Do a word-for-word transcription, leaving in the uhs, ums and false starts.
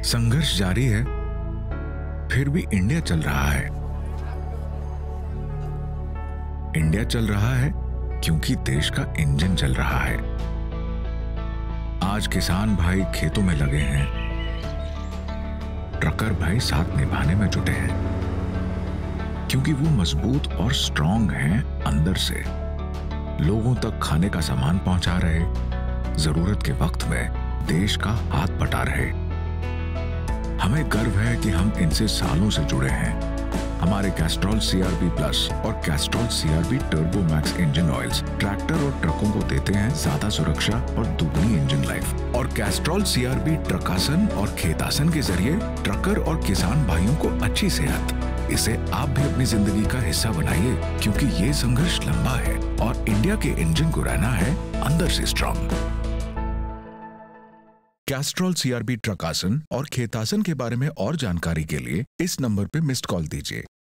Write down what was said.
संघर्ष जारी है, फिर भी इंडिया चल रहा है। इंडिया चल रहा है क्योंकि देश का इंजन चल रहा है। आज किसान भाई खेतों में लगे हैं, ट्रकर भाई साथ निभाने में जुटे हैं, क्योंकि वो मजबूत और स्ट्रांग हैं अंदर से। लोगों तक खाने का सामान पहुंचा रहे, जरूरत के वक्त में देश का हाथ बटा रहे। हमें गर्व है कि हम इनसे सालों से जुड़े हैं। हमारे कैस्ट्रॉल सीआरबी प्लस और Castrol CRB turbo max engine oils tractor और ट्रकों को देते हैं ज्यादा सुरक्षा और दुगनी इंजन लाइफ। और कैस्ट्रॉल सीआरबी ट्रकासन और खेतासन के जरिए ट्रकर और किसान भाइयों को अच्छी सेहत। इसे आप भी अपनी जिंदगी का हिस्सा बनाइए, क्योंकि ये संघर्ष लंबा है और इंडिया के इंजन को रहना है अंदर से स्ट्रांग। कैस्ट्रॉल सीआरबी ट्रकासन और खेतासन के बारे में और जानकारी के लिए इस नंबर पे मिस्ड कॉल दीजिए।